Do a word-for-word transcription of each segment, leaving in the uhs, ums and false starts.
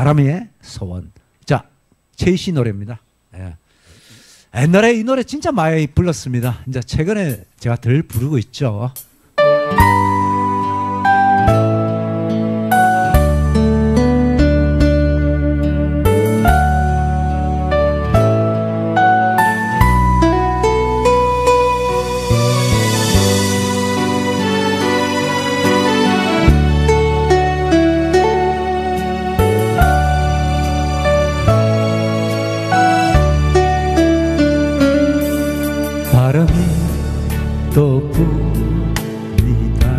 바람의 소원. 자, 최희 씨 노래입니다. 예. 옛날에 이 노래 진짜 많이 불렀습니다. 이제 최근에 제가 덜 부르고 있죠. 바람이 또 부니까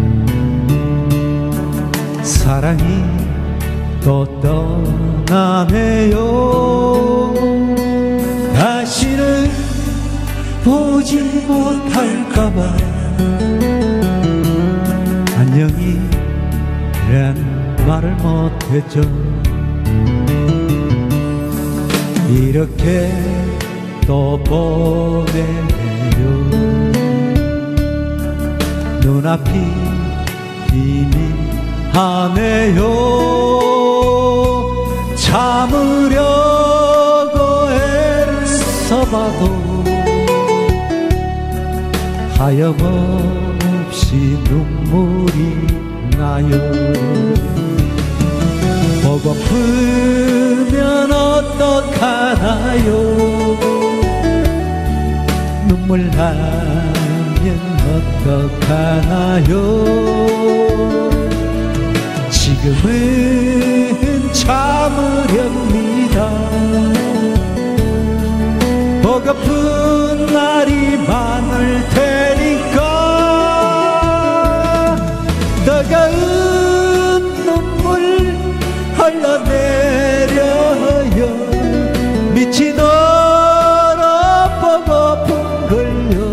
사랑이 또 떠나네요. 다시는 보지 못할까봐 안녕이란 말을 못했죠. 이렇게 또 보내요. 눈앞이 희미하네요. 참으려고 애를 써봐도 하염없이 눈물이 나요. 보고프면 어떡하나요. 눈물 나면 어떡하나요. 지금은 참으렵니다. 버거픈 날이 많을 테니까 뜨거운 눈물 흘러내려요. 미치도록 보고픈 걸요.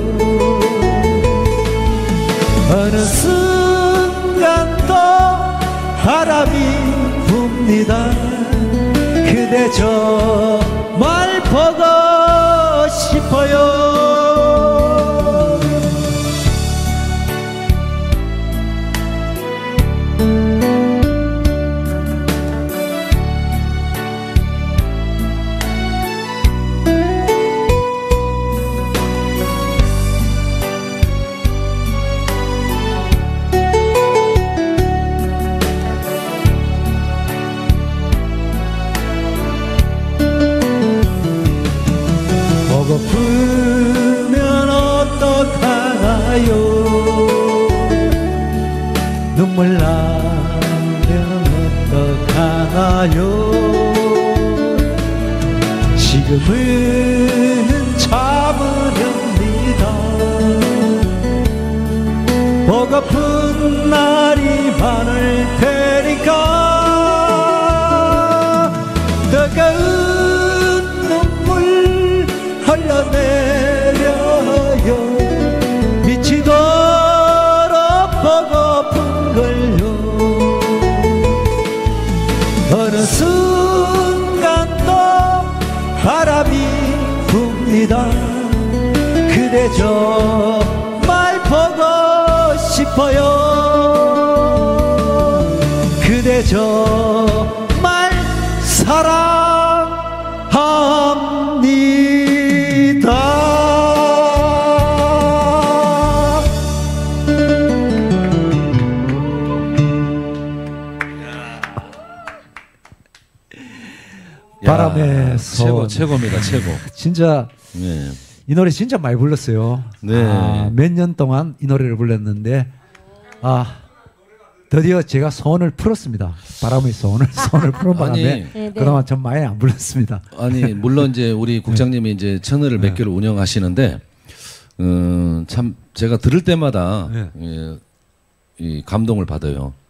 어느 순간 또 바람이 붑니다. 그대 정말 보고 싶어요. 보고프면 어떡하나요. 눈물 나면 어떡하나요. 지금은 참으렵니다. 보고픈 날이 많을 테니까 뜨거운 눈물 흘러내려요. 미치도록 보고픈 걸요. 어느 순간 또 바람이 붑니다. 그대 정말 보고 싶어요. 그대 정말 사랑합니다. 바람의 최고, 소원. 최고입니다. 최고. 진짜 네. 이 노래 진짜 많이 불렀어요. 네. 아, 몇 년 동안 이 노래를 불렀는데 아 드디어 제가 소원을 풀었습니다. 바람의 소원을 소원을 풀은 바람에 아니, 그동안 좀 많이 안 불렀습니다. 아니 물론 이제 우리 국장님이 이제 채널을 몇 개를 운영하시는데 음, 참 제가 들을 때마다 네. 예, 이 감동을 받아요.